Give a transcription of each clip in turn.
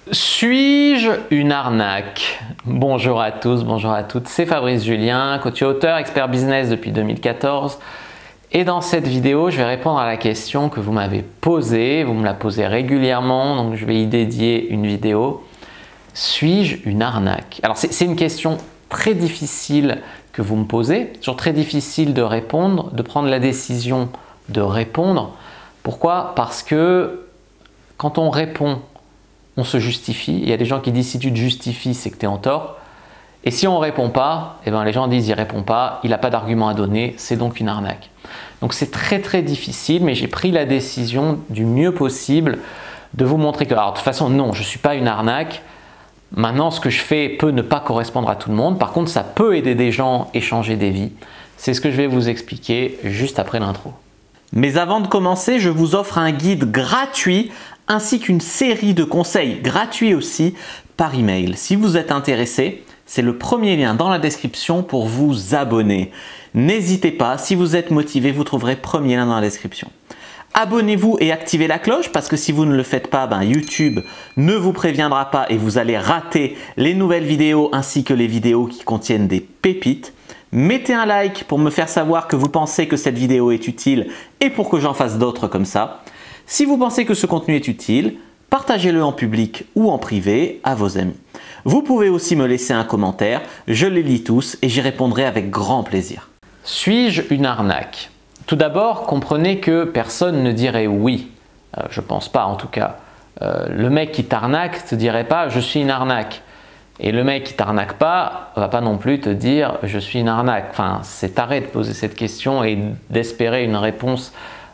Suis-je une arnaque? Bonjour à tous, bonjour à toutes, c'est Fabrice Julien, coach et auteur, expert business depuis 2014. Et dans cette vidéo, je vais répondre à la question que vous m'avez posée, vous me la posez régulièrement, donc je vais y dédier une vidéo. Suis-je une arnaque? Alors c'est une question très difficile que vous me posez, toujours très difficile de répondre, de prendre la décision de répondre. Pourquoi? Parce que quand on répond, on se justifie. Il y a des gens qui disent si tu te justifies, c'est que tu es en tort. Et si on ne répond pas, eh ben, les gens disent il ne répond pas, il n'a pas d'argument à donner, c'est donc une arnaque. Donc c'est très difficile, mais j'ai pris la décision du mieux possible de vous montrer que, alors de toute façon non, je ne suis pas une arnaque. Maintenant, ce que je fais peut ne pas correspondre à tout le monde. Par contre, ça peut aider des gens et changer des vies. C'est ce que je vais vous expliquer juste après l'intro. Mais avant de commencer, je vous offre un guide gratuit ainsi qu'une série de conseils gratuits aussi par email. Si vous êtes intéressé, c'est le premier lien dans la description pour vous abonner. N'hésitez pas, si vous êtes motivé, vous trouverez le premier lien dans la description. Abonnez-vous et activez la cloche parce que si vous ne le faites pas, YouTube ne vous préviendra pas et vous allez rater les nouvelles vidéos ainsi que les vidéos qui contiennent des pépites. Mettez un like pour me faire savoir que vous pensez que cette vidéo est utile et pour que j'en fasse d'autres comme ça. Si vous pensez que ce contenu est utile, partagez-le en public ou en privé à vos amis. Vous pouvez aussi me laisser un commentaire, je les lis tous et j'y répondrai avec grand plaisir. Suis-je une arnaque? Tout d'abord, comprenez que personne ne dirait oui. Je ne pense pas en tout cas. Le mec qui t'arnaque ne te dirait pas « je suis une arnaque ». Et le mec qui t'arnaque pas va pas non plus te dire « je suis une arnaque ». Enfin, c'est taré de poser cette question et d'espérer une réponse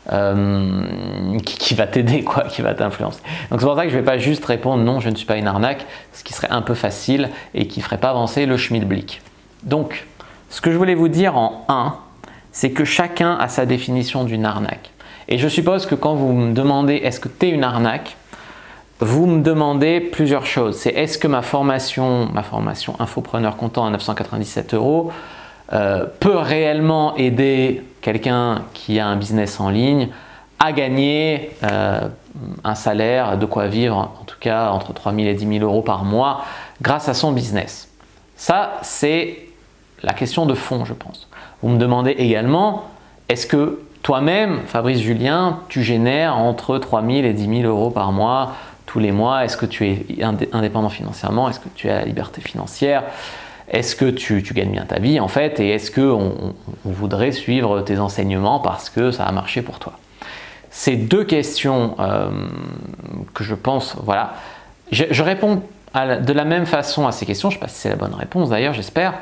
qui va t'aider, qui va t'influencer. Donc c'est pour ça que je ne vais pas juste répondre « non, je ne suis pas une arnaque », ce qui serait un peu facile et qui ne ferait pas avancer le schmilblick. Donc, ce que je voulais vous dire en 1, c'est que chacun a sa définition d'une arnaque. Et je suppose que quand vous me demandez « est-ce que tu es une arnaque ?» vous me demandez plusieurs choses. C'est est-ce que ma formation infopreneur comptant à 997 € peut réellement aider quelqu'un qui a un business en ligne à gagner un salaire, de quoi vivre, en tout cas entre 3 000 et 10 000 € par mois grâce à son business. Ça, c'est la question de fond, je pense. Vous me demandez également, est-ce que toi-même, Fabrice Julien, tu génères entre 3 000 et 10 000 € par mois tous les mois? Est-ce que tu es indépendant financièrement? Est-ce que tu as la liberté financière? Est-ce que tu gagnes bien ta vie en fait? Et est-ce qu'on voudrait suivre tes enseignements parce que ça a marché pour toi? Ces deux questions que je pense, voilà. Je réponds de la même façon à ces questions. Je ne sais pas si c'est la bonne réponse d'ailleurs, j'espère.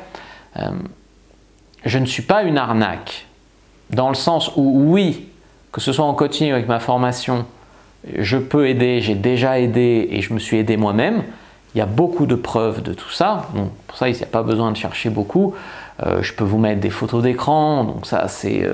Je ne suis pas une arnaque dans le sens où oui, que ce soit en coaching avec ma formation, je peux aider, j'ai déjà aidé et je me suis aidé moi-même. Il y a beaucoup de preuves de tout ça. Donc pour ça, il n'y a pas besoin de chercher beaucoup. Je peux vous mettre des photos d'écran. Donc ça, c'est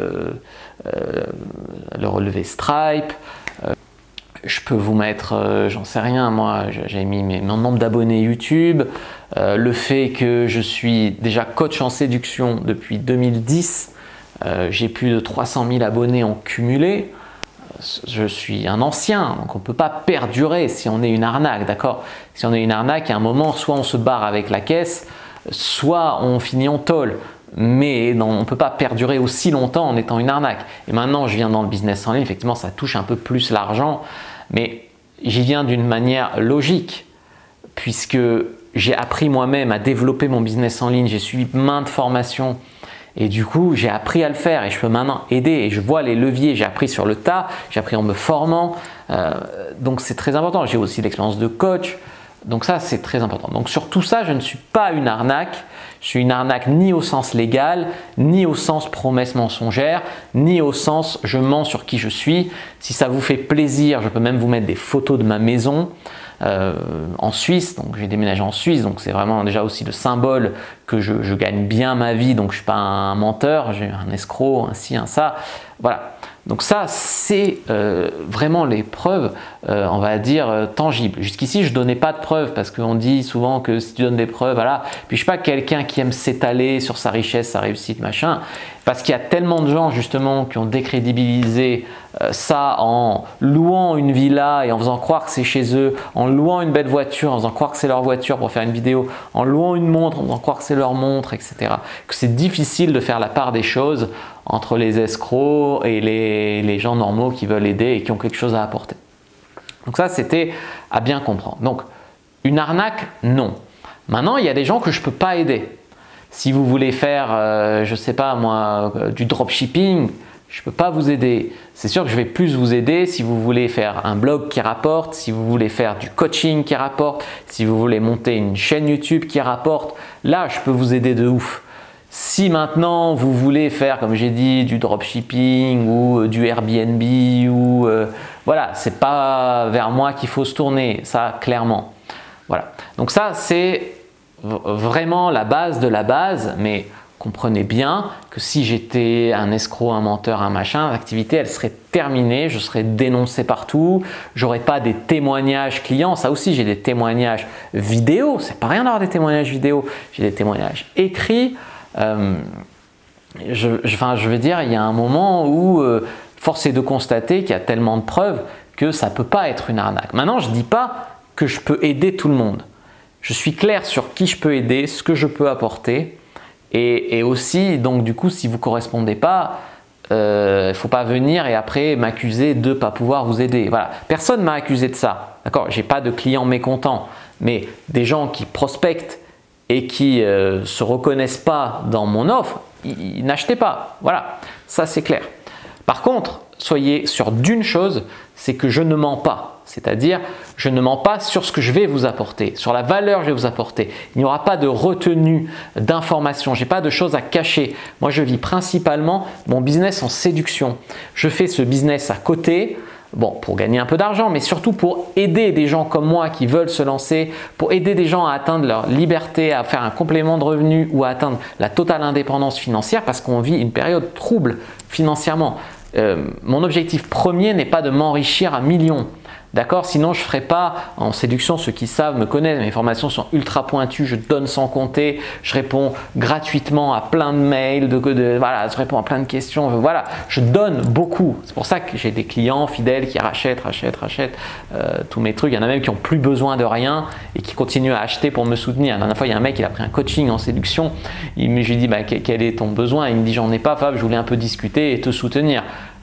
le relevé Stripe. Je peux vous mettre, j'en sais rien, moi, j'ai mis mon nombre d'abonnés YouTube. Le fait que je suis déjà coach en séduction depuis 2010. J'ai plus de 300 000 abonnés en cumulé. Je suis un ancien, donc on ne peut pas perdurer si on est une arnaque, d'accord? Si on est une arnaque, à un moment, soit on se barre avec la caisse, soit on finit en tôle. Mais on ne peut pas perdurer aussi longtemps en étant une arnaque. Et maintenant, je viens dans le business en ligne, effectivement, ça touche un peu plus l'argent, mais j'y viens d'une manière logique, puisque j'ai appris moi-même à développer mon business en ligne, j'ai suivi maintes formations, et du coup, j'ai appris à le faire et je peux maintenant aider et je vois les leviers. J'ai appris sur le tas, j'ai appris en me formant. Donc, c'est très important. J'ai aussi l'expérience de coach. Donc, ça, c'est très important. Donc, sur tout ça, je ne suis pas une arnaque. Je suis une arnaque ni au sens légal, ni au sens promesse mensongère, ni au sens je mens sur qui je suis. Si ça vous fait plaisir, je peux même vous mettre des photos de ma maison. En Suisse, donc j'ai déménagé en Suisse, donc c'est vraiment déjà aussi le symbole que je gagne bien ma vie, donc je ne suis pas un menteur, j'ai un escroc, un ci, un ça, voilà. Donc ça, c'est vraiment les preuves, on va dire, tangibles. Jusqu'ici, je ne donnais pas de preuves parce qu'on dit souvent que si tu donnes des preuves, voilà. Puis je ne suis pas quelqu'un qui aime s'étaler sur sa richesse, sa réussite, machin. Parce qu'il y a tellement de gens justement qui ont décrédibilisé ça en louant une villa et en faisant croire que c'est chez eux, en louant une belle voiture, en faisant croire que c'est leur voiture pour faire une vidéo, en louant une montre, en faisant croire que c'est leur montre, etc. Que c'est difficile de faire la part des choses entre les escrocs et les gens normaux qui veulent aider et qui ont quelque chose à apporter. Donc ça, c'était à bien comprendre. Donc, une arnaque, non. Maintenant, il y a des gens que je ne peux pas aider. Si vous voulez faire, je ne sais pas moi, du dropshipping, je ne peux pas vous aider. C'est sûr que je vais plus vous aider si vous voulez faire un blog qui rapporte, si vous voulez faire du coaching qui rapporte, si vous voulez monter une chaîne YouTube qui rapporte. Là, je peux vous aider de ouf. Si maintenant vous voulez faire, comme j'ai dit, du dropshipping ou du Airbnb ou voilà, c'est pas vers moi qu'il faut se tourner, ça clairement. Voilà. Donc ça, c'est vraiment la base de la base, mais comprenez bien que si j'étais un escroc, un menteur, un machin, l'activité elle serait terminée, je serais dénoncé partout, j'aurais pas des témoignages clients, ça aussi j'ai des témoignages vidéo, c'est pas rien d'avoir des témoignages vidéo, j'ai des témoignages écrits. Je veux dire, il y a un moment où force est de constater qu'il y a tellement de preuves que ça ne peut pas être une arnaque. Maintenant, je ne dis pas que je peux aider tout le monde. Je suis clair sur qui je peux aider, ce que je peux apporter et aussi, donc du coup, si vous ne correspondez pas, il ne faut pas venir et après m'accuser de ne pas pouvoir vous aider. Voilà. Personne ne m'a accusé de ça. Je n'ai pas de clients mécontents, mais des gens qui prospectent et qui ne se reconnaissent pas dans mon offre, n'achetez pas. Voilà, ça c'est clair. Par contre, soyez sûr d'une chose, c'est que je ne mens pas. C'est-à-dire, je ne mens pas sur ce que je vais vous apporter, sur la valeur que je vais vous apporter. Il n'y aura pas de retenue d'informations, je n'ai pas de choses à cacher. Moi, je vis principalement mon business en séduction. Je fais ce business à côté, bon, pour gagner un peu d'argent, mais surtout pour aider des gens comme moi qui veulent se lancer, pour aider des gens à atteindre leur liberté, à faire un complément de revenu ou à atteindre la totale indépendance financière parce qu'on vit une période trouble financièrement. Mon objectif premier n'est pas de m'enrichir à millions. D'accord? Sinon, je ne ferai pas en séduction, ceux qui savent me connaissent, mes formations sont ultra pointues, je donne sans compter, je réponds gratuitement à plein de mails, voilà, je réponds à plein de questions, voilà, je donne beaucoup. C'est pour ça que j'ai des clients fidèles qui rachètent tous mes trucs. Il y en a même qui n'ont plus besoin de rien et qui continuent à acheter pour me soutenir. La dernière fois, il y a un mec qui a pris un coaching en séduction, je lui dis bah, quel est ton besoin? Il me dit j'en ai pas, Fab, je voulais un peu discuter et te soutenir.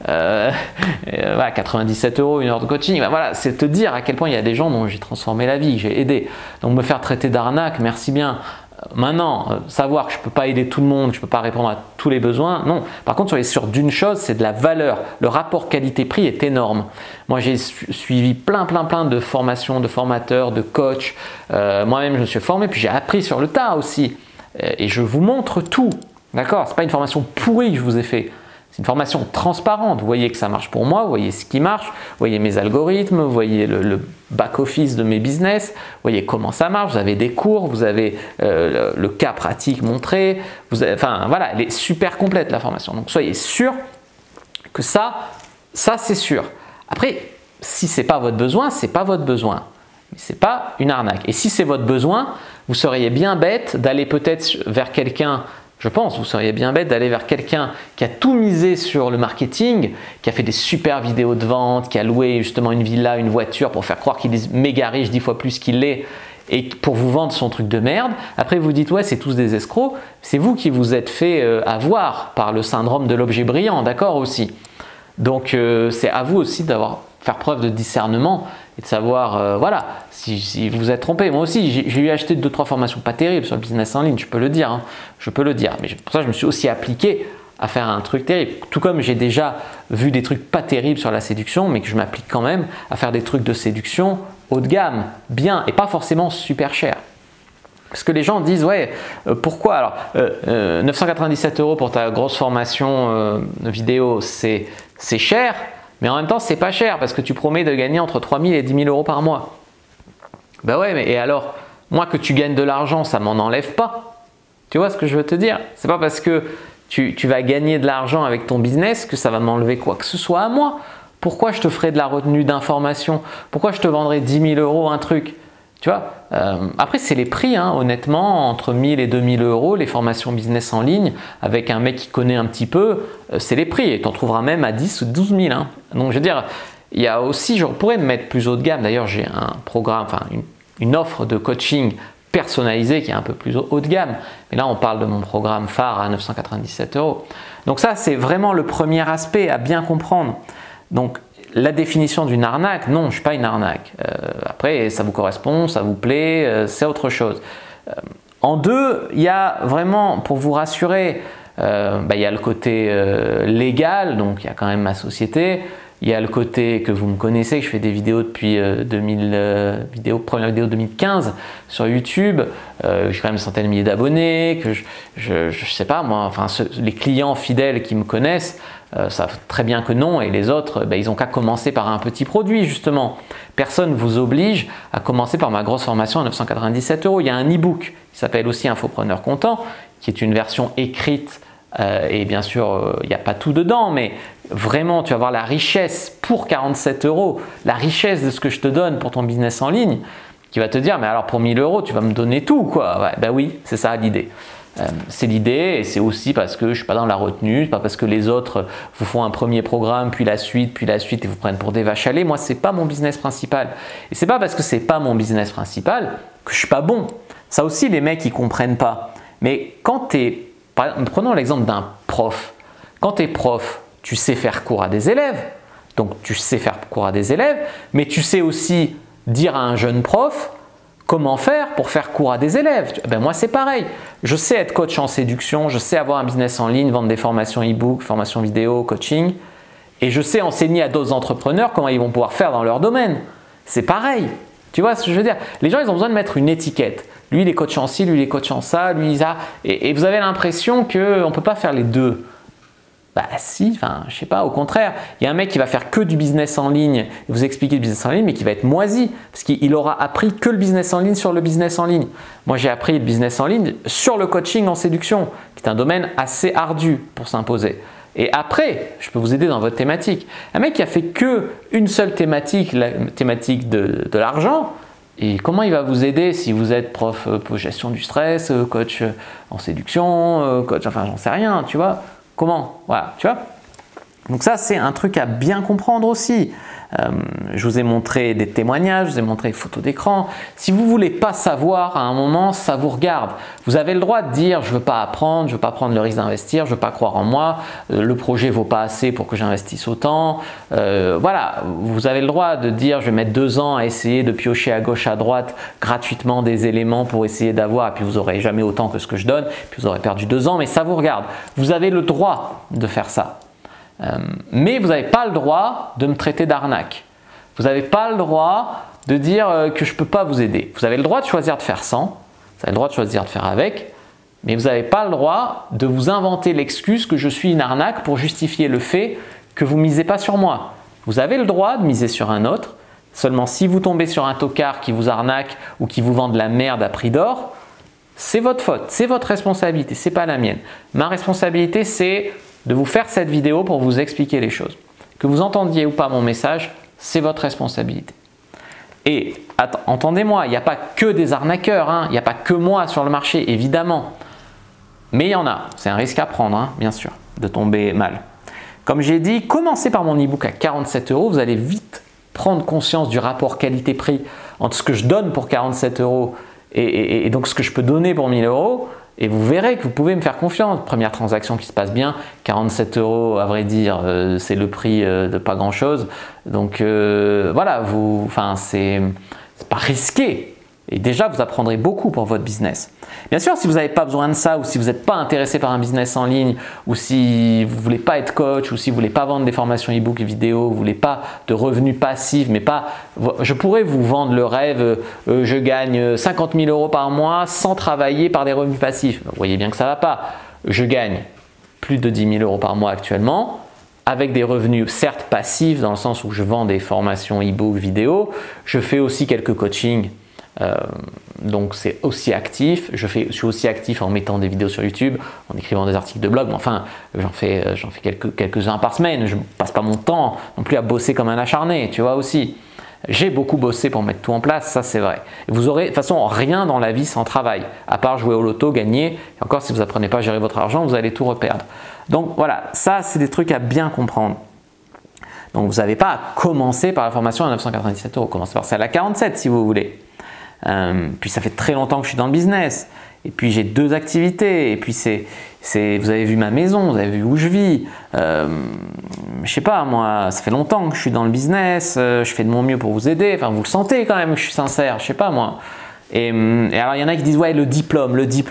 Voilà, 97 € une heure de coaching, ben voilà, c'est te dire à quel point il y a des gens dont j'ai transformé la vie, j'ai aidé. Donc me faire traiter d'arnaque, merci bien. Maintenant, savoir que je ne peux pas aider tout le monde, je ne peux pas répondre à tous les besoins, non. Par contre, soyez sûr d'une chose, c'est de la valeur. Le rapport qualité-prix est énorme. Moi, j'ai suivi plein de formations, de formateurs, de coachs. Moi-même, je me suis formé, puis j'ai appris sur le tas aussi. Et je vous montre tout, d'accord? Ce n'est pas une formation pourrie que je vous ai fait. C'est une formation transparente, vous voyez que ça marche pour moi, vous voyez ce qui marche, vous voyez mes algorithmes, vous voyez le back-office de mes business, vous voyez comment ça marche, vous avez des cours, vous avez le cas pratique montré, enfin voilà, elle est super complète la formation. Donc soyez sûr que ça c'est sûr. Après, si ce n'est pas votre besoin, ce n'est pas votre besoin. Ce n'est pas une arnaque. Et si c'est votre besoin, vous seriez bien bête d'aller peut-être vers quelqu'un. Je pense, vous seriez bien bête d'aller vers quelqu'un qui a tout misé sur le marketing, qui a fait des super vidéos de vente, qui a loué justement une villa, une voiture pour faire croire qu'il est méga riche 10 fois plus qu'il l'est et pour vous vendre son truc de merde. Après vous dites ouais c'est tous des escrocs, c'est vous qui vous êtes fait avoir par le syndrome de l'objet brillant, d'accord aussi. Donc c'est à vous aussi faire preuve de discernement et de savoir, voilà, si vous vous êtes trompé. Moi aussi, j'ai eu acheté 2-3 formations pas terribles sur le business en ligne, je peux le dire. Hein, je peux le dire. Mais pour ça, je me suis aussi appliqué à faire un truc terrible. Tout comme j'ai déjà vu des trucs pas terribles sur la séduction, mais que je m'applique quand même à faire des trucs de séduction haut de gamme, bien, et pas forcément super cher. Parce que les gens disent, ouais, pourquoi alors 997 € pour ta grosse formation vidéo, c'est cher. Mais en même temps, c'est pas cher parce que tu promets de gagner entre 3 000 et 10 000 € par mois. Ben ouais, mais et alors, moi que tu gagnes de l'argent, ça m'en enlève pas. Tu vois ce que je veux te dire? C'est pas parce que tu vas gagner de l'argent avec ton business que ça va m'enlever quoi que ce soit à moi. Pourquoi je te ferais de la retenue d'information? Pourquoi je te vendrais 10 000 € un truc? Tu vois, après c'est les prix, hein, honnêtement, entre 1000 et 2000 euros, les formations business en ligne, avec un mec qui connaît un petit peu, c'est les prix, et tu en trouveras même à 10 ou 12 000. Hein. Donc je veux dire, il y a aussi, je pourrais me mettre plus haut de gamme, d'ailleurs j'ai un programme, enfin une offre de coaching personnalisée qui est un peu plus haut de gamme, mais là on parle de mon programme phare à 997 euros. Donc ça c'est vraiment le premier aspect à bien comprendre. Donc la définition d'une arnaque, non, je ne suis pas une arnaque. Après, ça vous correspond, ça vous plaît, c'est autre chose. En deux, il y a vraiment, pour vous rassurer, il y a le côté légal, donc il y a quand même ma société. Il y a le côté que vous me connaissez, que je fais des vidéos depuis première vidéo 2015 sur YouTube. J'ai quand même une centaine de milliers d'abonnés, que je sais pas moi, enfin les clients fidèles qui me connaissent savent très bien que non, et les autres, ils n'ont qu'à commencer par un petit produit justement. Personne ne vous oblige à commencer par ma grosse formation à 997 euros. Il y a un e-book qui s'appelle aussi Infopreneur Content, qui est une version écrite. Et bien sûr, il n'y a pas tout dedans, mais vraiment, tu vas voir la richesse pour 47 euros, la richesse de ce que je te donne pour ton business en ligne, qui va te dire, mais alors pour 1000 euros, tu vas me donner tout, quoi. Ouais, ben oui, c'est ça l'idée. C'est l'idée, et c'est aussi parce que je ne suis pas dans la retenue, pas parce que les autres vous font un premier programme, puis la suite, et vous prennent pour des vaches à lait. Moi, ce n'est pas mon business principal. Et ce n'est pas parce que ce n'est pas mon business principal que je ne suis pas bon. Ça aussi, les mecs, ils ne comprennent pas. Mais quand tu es prenons l'exemple d'un prof. Quand tu es prof, tu sais faire cours à des élèves, donc tu sais faire cours à des élèves, mais tu sais aussi dire à un jeune prof comment faire pour faire cours à des élèves. Ben moi c'est pareil, je sais être coach en séduction, je sais avoir un business en ligne, vendre des formations e-book, formations vidéo, coaching, et je sais enseigner à d'autres entrepreneurs comment ils vont pouvoir faire dans leur domaine. C'est pareil, tu vois ce que je veux dire? Les gens ils ont besoin de mettre une étiquette. Lui, il est coach en ci, lui, il est coach en ça, lui, il a… Et vous avez l'impression qu'on ne peut pas faire les deux. Bah si, enfin, je sais pas, au contraire. Il y a un mec qui va faire que du business en ligne, vous expliquer le business en ligne, mais qui va être moisi, parce qu'il aura appris que le business en ligne sur le business en ligne. Moi, j'ai appris le business en ligne sur le coaching en séduction, qui est un domaine assez ardu pour s'imposer. Et après, je peux vous aider dans votre thématique. Un mec qui a fait que une seule thématique, la thématique de l'argent, et comment il va vous aider si vous êtes prof pour gestion du stress, coach en séduction, coach, enfin j'en sais rien, tu vois? Comment? Voilà, tu vois? Donc ça, c'est un truc à bien comprendre aussi. Je vous ai montré des témoignages, je vous ai montré des photos d'écran. Si vous ne voulez pas savoir, à un moment, ça vous regarde. Vous avez le droit de dire « je ne veux pas apprendre, je ne veux pas prendre le risque d'investir, je ne veux pas croire en moi, le projet ne vaut pas assez pour que j'investisse autant. » Voilà, vous avez le droit de dire « je vais mettre 2 ans à essayer de piocher à gauche, à droite gratuitement des éléments pour essayer d'avoir, et puis vous n'aurez jamais autant que ce que je donne, puis vous aurez perdu 2 ans, mais ça vous regarde. » Vous avez le droit de faire ça. Mais vous n'avez pas le droit de me traiter d'arnaque. Vous n'avez pas le droit de dire que je ne peux pas vous aider. Vous avez le droit de choisir de faire sans, vous avez le droit de choisir de faire avec, mais vous n'avez pas le droit de vous inventer l'excuse que je suis une arnaque pour justifier le fait que vous ne misez pas sur moi. Vous avez le droit de miser sur un autre, seulement si vous tombez sur un tocard qui vous arnaque ou qui vous vend de la merde à prix d'or, c'est votre faute, c'est votre responsabilité, ce n'est pas la mienne. Ma responsabilité, c'est de vous faire cette vidéo pour vous expliquer les choses. Que vous entendiez ou pas mon message, c'est votre responsabilité. Et entendez-moi, il n'y a pas que des arnaqueurs, hein, il n'y a pas que moi sur le marché, évidemment. Mais il y en a, c'est un risque à prendre, hein, bien sûr, de tomber mal. Comme j'ai dit, commencez par mon e-book à 47 euros, vous allez vite prendre conscience du rapport qualité-prix entre ce que je donne pour 47 euros et donc ce que je peux donner pour 1000 euros. Et vous verrez que vous pouvez me faire confiance. Première transaction qui se passe bien, 47 euros, à vrai dire, c'est le prix de pas grand chose. Donc voilà, c'est pas risqué. Et déjà, vous apprendrez beaucoup pour votre business. Bien sûr, si vous n'avez pas besoin de ça, ou si vous n'êtes pas intéressé par un business en ligne, ou si vous ne voulez pas être coach, ou si vous ne voulez pas vendre des formations e-book et vidéo, vous ne voulez pas de revenus passifs, mais pas… Je pourrais vous vendre le rêve, je gagne 50 000 euros par mois sans travailler par des revenus passifs. Vous voyez bien que ça ne va pas. Je gagne plus de 10 000 euros par mois actuellement, avec des revenus certes passifs, dans le sens où je vends des formations e-book, vidéo. Je fais aussi quelques coachings. Donc c'est aussi actif, je suis aussi actif en mettant des vidéos sur YouTube, en écrivant des articles de blog, mais enfin j'en fais quelques-uns par semaine, je ne passe pas mon temps non plus à bosser comme un acharné, tu vois aussi. J'ai beaucoup bossé pour mettre tout en place, ça c'est vrai. Vous aurez de toute façon rien dans la vie sans travail, à part jouer au loto, gagner. Et encore, si vous n'apprenez pas à gérer votre argent, vous allez tout reperdre. Donc voilà, ça c'est des trucs à bien comprendre. Donc vous n'avez pas à commencer par la formation à 997 €. Commencez par celle à 47 si vous voulez. Puis ça fait très longtemps que je suis dans le business. Et puis j'ai 2 activités. Et puis vous avez vu ma maison, vous avez vu où je vis. Je sais pas, moi, ça fait longtemps que je suis dans le business. Je fais de mon mieux pour vous aider. Enfin, vous le sentez quand même que je suis sincère. Je sais pas, moi. Et alors, il y en a qui disent, ouais, le diplôme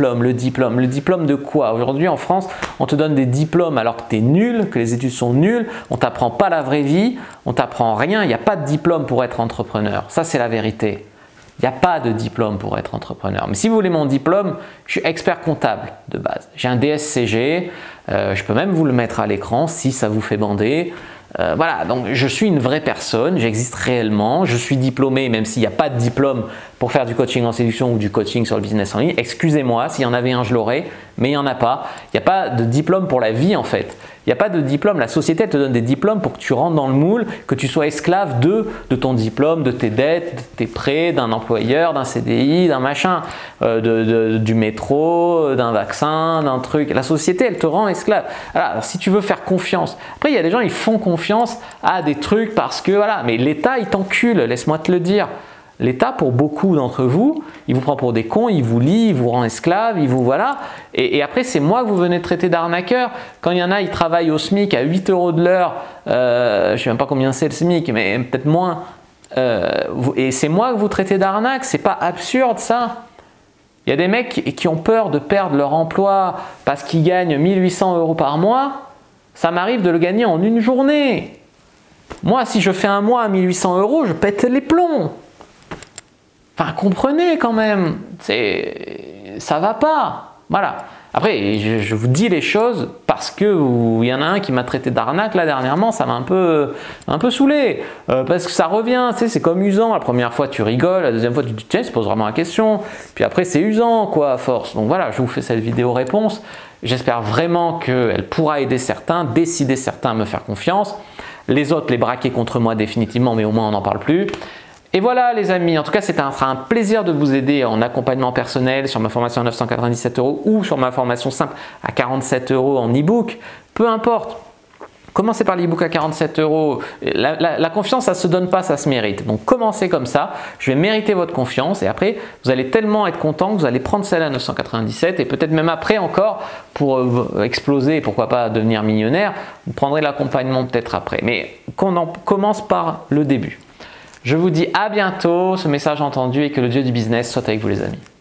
de quoi? Aujourd'hui, en France, on te donne des diplômes alors que tu es nul, que les études sont nulles, on t'apprend pas la vraie vie, on t'apprend rien, il n'y a pas de diplôme pour être entrepreneur. Ça, c'est la vérité. Il n'y a pas de diplôme pour être entrepreneur. Mais si vous voulez mon diplôme, je suis expert comptable de base. J'ai un DSCG, je peux même vous le mettre à l'écran si ça vous fait bander. Voilà, donc je suis une vraie personne, j'existe réellement, je suis diplômé, même s'il n'y a pas de diplôme pour faire du coaching en séduction ou du coaching sur le business en ligne. Excusez-moi, s'il y en avait un, je l'aurais, mais il n'y en a pas. Il n'y a pas de diplôme pour la vie en fait. Il n'y a pas de diplôme. La société elle te donne des diplômes pour que tu rentres dans le moule, que tu sois esclave de ton diplôme, de tes dettes, de tes prêts, d'un employeur, d'un CDI, d'un machin, du métro, d'un vaccin, d'un truc. La société, elle te rend esclave. Alors, si tu veux faire confiance. Après, il y a des gens, ils font confiance à des trucs parce que, voilà, mais l'État, il t'encule, laisse-moi te le dire. L'État, pour beaucoup d'entre vous, il vous prend pour des cons, il vous lie, il vous rend esclave, il vous voilà. Et après, c'est moi que vous venez de traiter d'arnaqueur. Quand il y en a, ils travaillent au SMIC à 8 € de l'heure, je ne sais même pas combien c'est le SMIC, mais peut-être moins. Et c'est moi que vous traitez d'arnaque, c'est pas absurde ça? Il y a des mecs qui ont peur de perdre leur emploi parce qu'ils gagnent 1 800 € par mois. Ça m'arrive de le gagner en une journée. Moi, si je fais un mois à 1 800 €, je pète les plombs. Enfin, comprenez quand même, ça va pas. Voilà. Après, je vous dis les choses parce que il y en a un qui m'a traité d'arnaque là dernièrement, ça m'a un peu saoulé. Parce que ça revient, tu sais, c'est comme usant. La première fois, tu rigoles, la deuxième fois, tu te dis, tiens, il se pose vraiment la question. Puis après, c'est usant, quoi, à force. Donc voilà, je vous fais cette vidéo réponse. J'espère vraiment qu'elle pourra aider certains, décider certains à me faire confiance. Les autres, les braquer contre moi définitivement, mais au moins on n'en parle plus. Et voilà les amis, en tout cas c'était un plaisir de vous aider en accompagnement personnel sur ma formation à 997 € ou sur ma formation simple à 47 € en e-book, peu importe. Commencez par l'e-book à 47 €. La confiance, ça ne se donne pas, ça se mérite. Donc commencez comme ça, je vais mériter votre confiance et après vous allez tellement être content que vous allez prendre celle à 997 et peut-être même après encore pour exploser et pourquoi pas devenir millionnaire, vous prendrez l'accompagnement peut-être après. Mais qu'on commence par le début. Je vous dis à bientôt, ce message entendu et que le Dieu du business soit avec vous les amis.